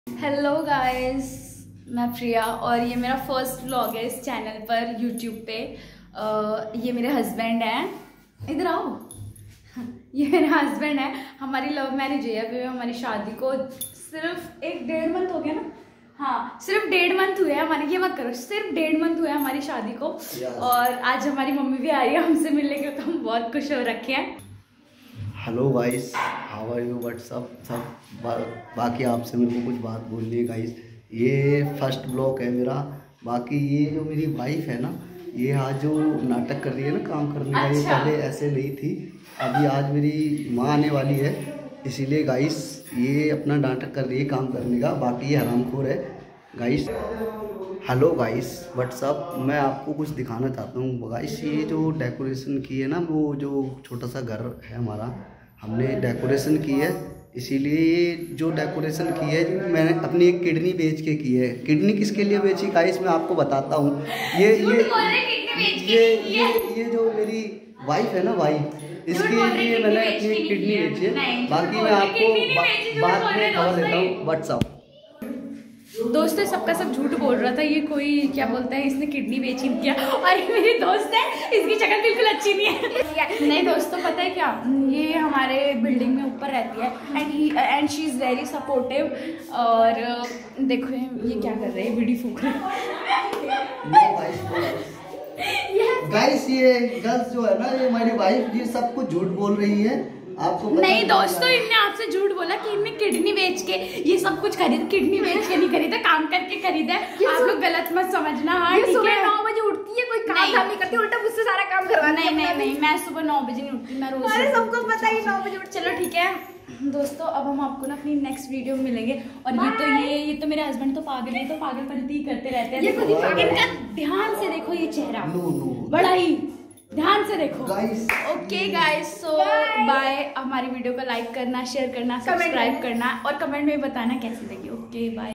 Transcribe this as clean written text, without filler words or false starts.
Hello guys, मैं प्रिया और ये मेरा फर्स्ट व्लॉग है इस चैनल पर यूट्यूब पे। ये मेरे हस्बैंड हैं, इधर आओ। ये मेरे हस्बैंड है। हमारी लव मैरिज है। अभी हमारी शादी को सिर्फ 1-1.5 मंथ हो गया ना। हाँ, सिर्फ 1.5 मंथ हुए हैं हमारे। ये मत करो, सिर्फ 1.5 मंथ हुए हैं हमारी शादी को। और आज हमारी मम्मी भी आ रही है हमसे मिलने के, तो हम बहुत खुश हो रखे हैं। Hello guys, how are you, what's up सब। बाकी आपसे मेरे को कुछ बात बोलनी है गाइस। ये फर्स्ट ब्लॉग है मेरा। बाकी ये जो मेरी वाइफ है ना, ये आज जो नाटक कर रही है ना काम करने का, ये पहले ऐसे नहीं थी। अभी आज मेरी माँ आने वाली है, इसीलिए गाइस ये अपना नाटक कर रही है काम करने का। बाकी ये हरामखोर है गाइस। Hello guys, WhatsApp. मैं आपको कुछ दिखाना चाहता हूँ गाइस। ये जो डेकोरेशन की है ना, वो जो छोटा सा घर है हमारा, हमने डेकोरेशन की है। इसीलिए ये जो डेकोरेशन की है मैंने अपनी एक किडनी बेच के की है। किडनी किसके लिए बेची गाइस, मैं आपको बताता हूँ। ये जो मेरी वाइफ है ना, वाइफ, इसके लिए मैंने अपनी किडनी बेची है। बाकी मैं आपको बाद में खबर देता हूँ। व्हाट्सअप दोस्तों, सबका सब झूठ बोल रहा था। ये कोई क्या बोलता है, इसने किडनी बेची किया। और ये मेरी दोस्त है, इसकी शक्ल बिल्कुल अच्छी नहीं है। नहीं दोस्तों, पता है क्या, ये हमारे बिल्डिंग में ऊपर रहती है and she is very supportive. और देखो ये क्या कर रहे हैं, बीड़ी फूक रहे गाइस। ये गर्ल्स जो है ना, ये हमारी वाइफ, ये सब कुछ झूठ बोल रही है। आपको नहीं दोस्तों, इनने आपसे झूठ बोला कि इनने किडनी बेच के ये सब कुछ खरीद। किडनी बेच के नहीं खरीदा, काम करके खरीदा है। आप लोग गलत मत समझना। हाँ, ये सुबह 9 बजे उठती है, कोई काम नहीं करती, उल्टा मुझसे सारा काम करवाना। नहीं, मैं सुबह 9 बजे नहीं उठती, मैं रोज। अरे सबको पता है 9 बजे उठ। चलो ठीक है दोस्तों, अब हम आपको ना अपनी नेक्स्ट वीडियो में मिलेंगे। और ये तो मेरे हस्बैंड तो पागल है, तो पागलपंती ही करते रहते हैं। इनका ध्यान से देखो ये चेहरा, बड़ा ही ध्यान से देखो guys. Okay guys, so bye. हमारी वीडियो को लाइक करना, शेयर करना, सब्सक्राइब करना और कमेंट में बताना कैसी लगी। Okay bye.